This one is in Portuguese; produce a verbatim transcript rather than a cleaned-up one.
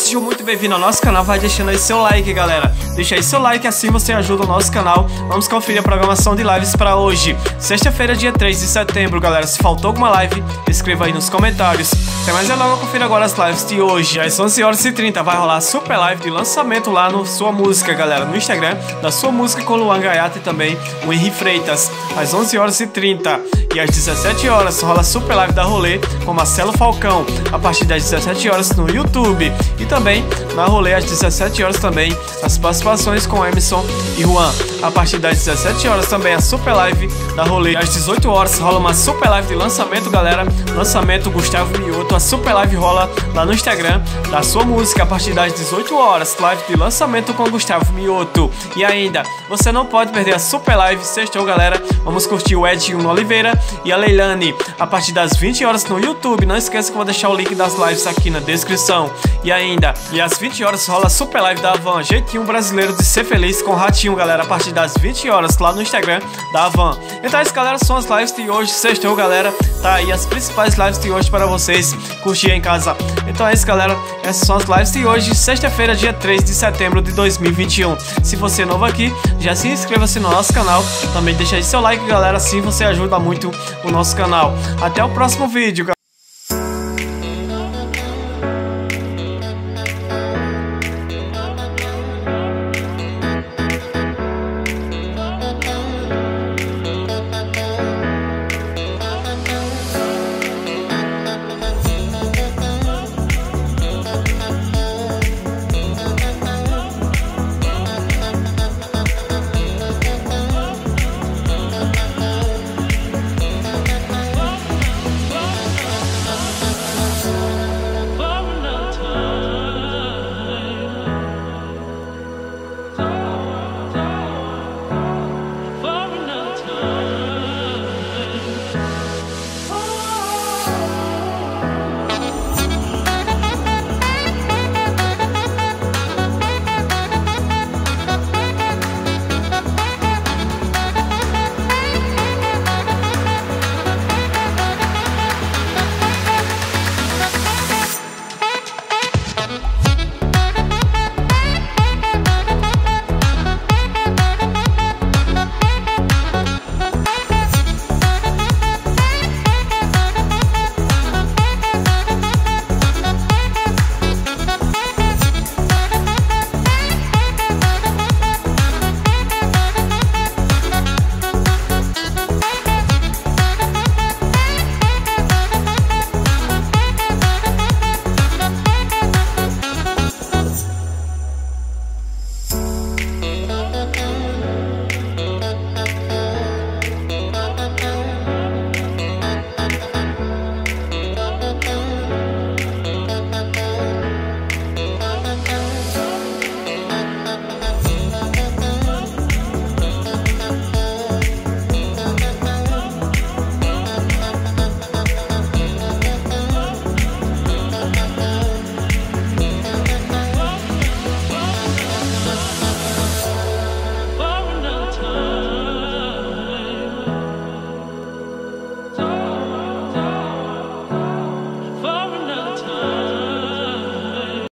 Sejam muito bem-vindos ao nosso canal, vai deixando aí seu like, galera. Deixa aí seu like, assim você ajuda o nosso canal. Vamos conferir a programação de lives para hoje, sexta-feira, dia três de setembro, galera. Se faltou alguma live, escreva aí nos comentários. Sem mais delongas, confira agora as lives de hoje. Às onze horas e trinta vai rolar a super live de lançamento lá no Sua Música, galera, no Instagram da Sua Música, com Luan Gaiato e também o Henri Freitas, às onze horas e trinta. E às dezessete horas rola a super live da Rolê com Marcelo Falcão, a partir das dezessete horas no YouTube. E também na Rolê às dezessete horas também as participações com Emerson e Juan. A partir das dezessete horas também a super live da Rolê. Às dezoito horas rola uma super live de lançamento, galera. Lançamento Gustavo Mioto. A super live rola lá no Instagram da Sua Música a partir das dezoito horas. Live de lançamento com Gustavo Mioto. E ainda, você não pode perder a super live. Sextou, galera. Vamos curtir o Edinho Oliveira e a Leilani a partir das vinte horas no YouTube. Não esqueça que eu vou deixar o link das lives aqui na descrição. E ainda, e às vinte horas rola a super live da Avan, Jeitinho Brasileiro de Ser Feliz com Ratinho, galera, a partir das vinte horas lá no Instagram da Avan. Então é isso, galera, são as lives de hoje. Sextou, galera, tá aí as principais lives de hoje para vocês curtir em casa. Então é isso, galera, essas são as lives de hoje, sexta-feira, dia três de setembro de dois mil e vinte e um. Se você é novo aqui, já se inscreva-se no nosso canal. Também deixa aí seu like, galera, assim você ajuda muito o nosso canal. Até o próximo vídeo, galera.